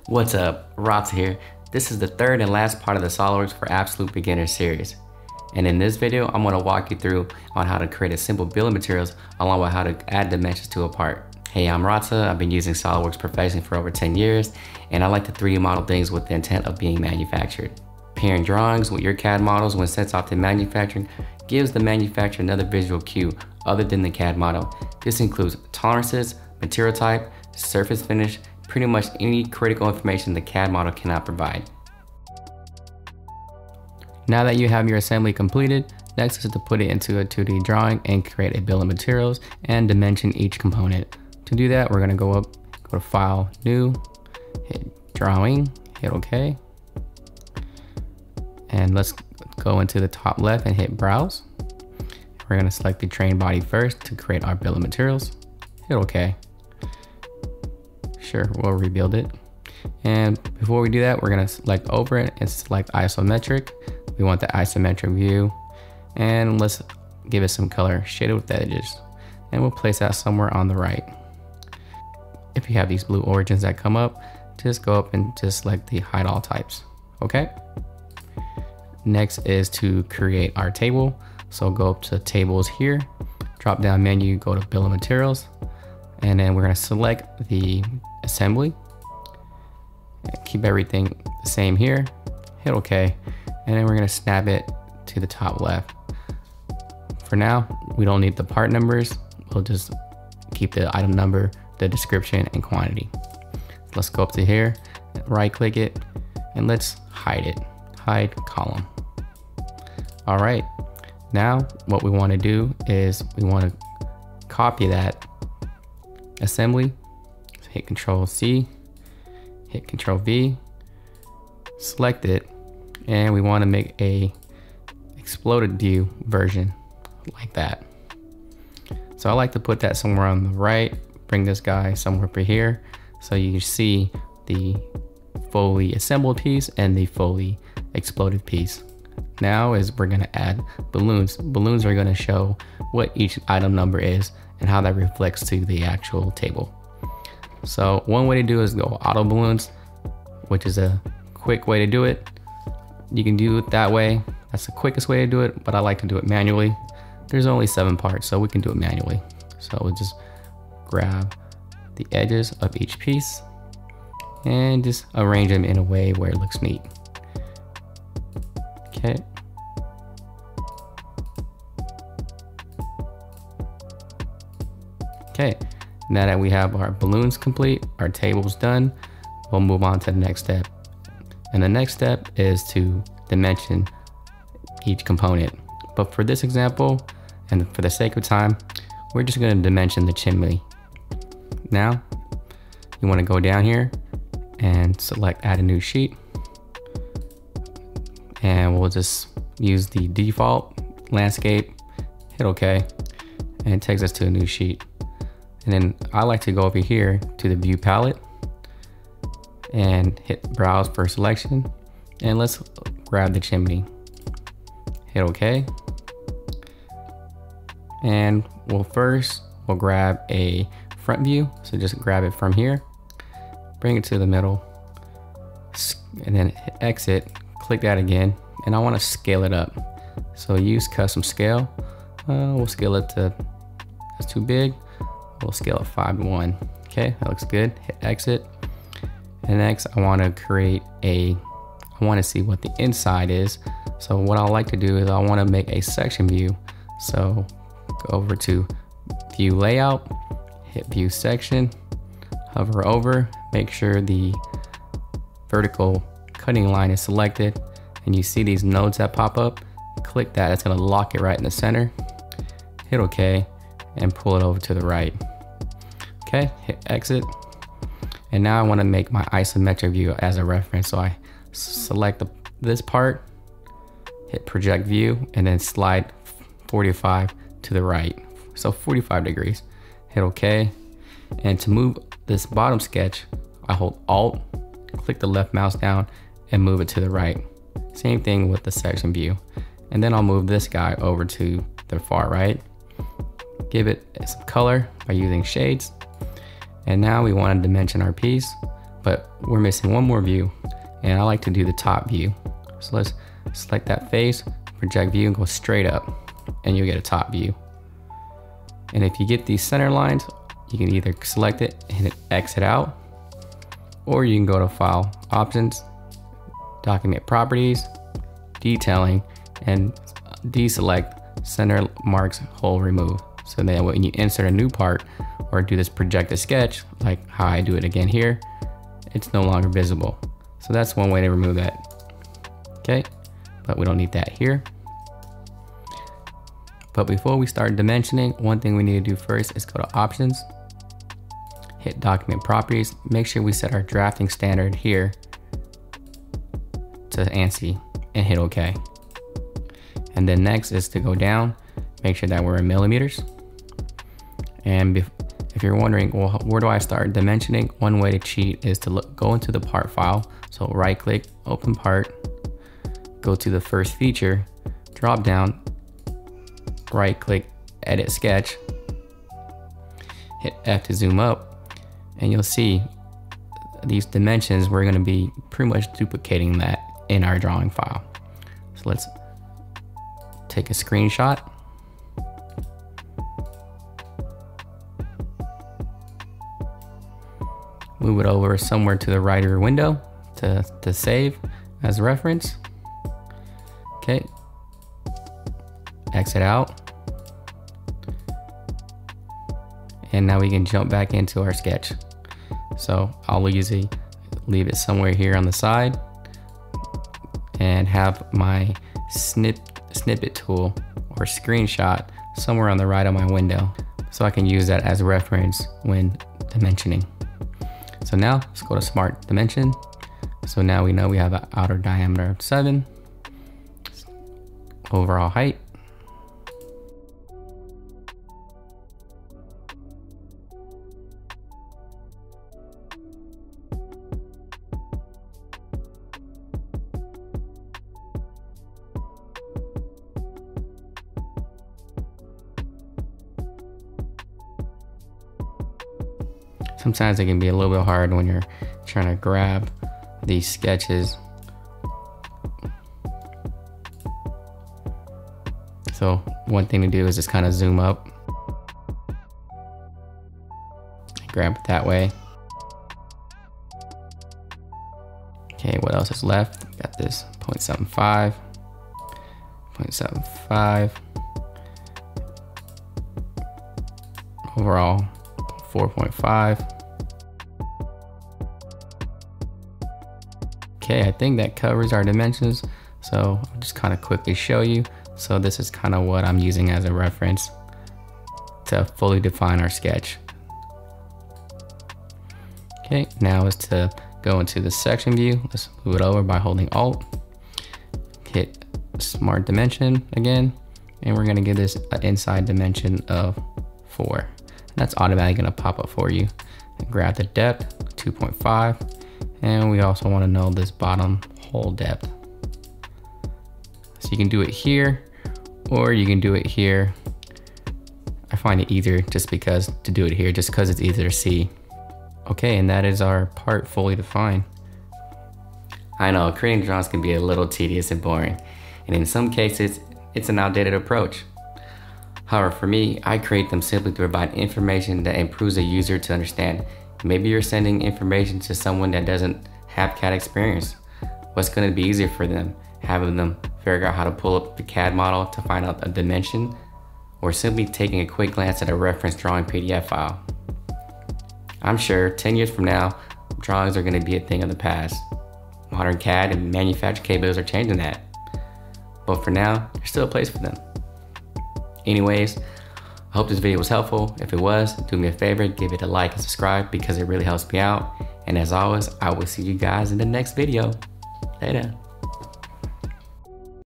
What's up, Ratha here. This is the third and last part of the SolidWorks for Absolute Beginner series. And in this video, I'm going to walk you through on how to create a simple bill of materials along with how to add dimensions to a part. Hey, I'm Ratha. I've been using SolidWorks professionally for over 10 years, and I like to 3D model things with the intent of being manufactured. Pairing drawings with your CAD models when sent off to manufacturing gives the manufacturer another visual cue other than the CAD model. This includes tolerances, material type, surface finish, pretty much any critical information the CAD model cannot provide. Now that you have your assembly completed, next is to put it into a 2D drawing and create a bill of materials and dimension each component. To do that, we're going to go to File, New, hit Drawing, hit OK. And let's go into the top left and hit Browse. We're going to select the train body first to create our bill of materials. Hit OK. Sure, we'll rebuild it. And before we do that, we're going to select over it and select isometric. We want the isometric view, and let's give it some color shaded with the edges, and we'll place that somewhere on the right. If you have these blue origins that come up, just go up and just select the hide all types. Okay. Next is to create our table. So go up to tables here, drop down menu, go to bill of materials, and then we're going to select the assembly. Keep everything the same here, hit OK, and then we're going to snap it to the top left. For now, we don't need the part numbers. We'll just keep the item number, the description, and quantity. Let's go up to here, right click it, and let's hide it. Hide column. All right, now what we want to do is we want to copy that assembly. So hit Control C, hit Control V, select it, and we want to make a exploded view version like that. So I like to put that somewhere on the right, bring this guy somewhere up here so you see the fully assembled piece and the fully exploded piece. Now is we're going to add balloons. Balloons are going to show what each item number is and how that reflects to the actual table. So one way to do is go auto balloons, which is a quick way to do it. You can do it that way. That's the quickest way to do it, but I like to do it manually. There's only 7 parts, so we can do it manually. So we'll just grab the edges of each piece and just arrange them in a way where it looks neat. Okay. Okay, now that we have our balloons complete, our table's done, we'll move on to the next step. And the next step is to dimension each component. But for this example, and for the sake of time, we're just going to dimension the chimney. Now, you want to go down here and select add a new sheet. And we'll just use the default landscape, hit OK, and it takes us to a new sheet. And then I like to go over here to the view palette and hit browse for selection. And let's grab the chimney, hit OK. And we'll grab a front view. So just grab it from here, bring it to the middle, and then hit exit, click that again. And I want to scale it up. So use custom scale. We'll scale it to, that's too big. We'll scale it 5:1. Okay, that looks good. Hit exit. And next I want to see what the inside is. So what I like to do is I want to make a section view. So go over to view layout, hit view section, hover over, make sure the vertical cutting line is selected, and you see these nodes that pop up. Click that, it's going to lock it right in the center. Hit OK and pull it over to the right. Okay, hit exit. And now I want to make my isometric view as a reference. So I select this part, hit project view, and then slide 45 to the right. So 45 degrees. Hit OK. And to move this bottom sketch, I hold Alt, click the left mouse down, and move it to the right. Same thing with the section view. And then I'll move this guy over to the far right. Give it some color by using shades. And now we want to dimension our piece. but we're missing one more view, and I like to do the top view. So let's select that face, project view, and go straight up, and you'll get a top view. And if you get these center lines, you can either select it and hit exit out, or you can go to File, Options, Document Properties, Detailing, and deselect Center Marks Hole Remove. So then when you insert a new part or do this projected sketch, like how I do it again here, it's no longer visible. So that's one way to remove that. Okay, but we don't need that here. But before we start dimensioning, one thing we need to do first is go to Options, hit Document Properties, make sure we set our drafting standard here to ANSI and hit OK. And then next is to go down, make sure that we're in millimeters. And if you're wondering, well, where do I start dimensioning? One way to cheat is to go into the part file. So right click, open part, go to the first feature, drop down, right click, edit sketch, hit F to zoom up, and you'll see these dimensions. We're going to be pretty much duplicating that in our drawing file. So let's take a screenshot. Move it over somewhere to the right of your window to save as a reference. Okay. Exit out. And now we can jump back into our sketch. So I'll usually leave it somewhere here on the side and have my snippet tool or screenshot somewhere on the right of my window, so I can use that as a reference when dimensioning. So now let's go to Smart Dimension. So now we know we have an outer diameter of 7, overall height, sometimes it can be a little bit hard when you're trying to grab these sketches. So one thing to do is just kind of zoom up, grab it that way. Okay, what else is left? We got this 0.75, 0.75, overall 4.5. Okay, I think that covers our dimensions. So I'll just kind of quickly show you. So this is kind of what I'm using as a reference to fully define our sketch. Okay, now is to go into the section view. Let's move it over by holding Alt. Hit Smart Dimension again, and we're gonna give this an inside dimension of 4. That's automatically gonna pop up for you. And grab the depth, 2.5, and we also wanna know this bottom hole depth. So you can do it here, or you can do it here. I find it easier just because to do it here, just because it's easier to see. Okay, and that is our part fully defined. I know, creating drawings can be a little tedious and boring, and in some cases, it's an outdated approach. However, for me, I create them simply to provide information that improves the user to understand. Maybe you're sending information to someone that doesn't have CAD experience. What's going to be easier for them? Having them figure out how to pull up the CAD model to find out a dimension, or simply taking a quick glance at a reference drawing PDF file. I'm sure 10 years from now, drawings are going to be a thing of the past. Modern CAD and manufacturing capabilities are changing that. But for now, there's still a place for them. Anyways, I hope this video was helpful. If it was, do me a favor, give it a like and subscribe because it really helps me out. And as always, I will see you guys in the next video. Later.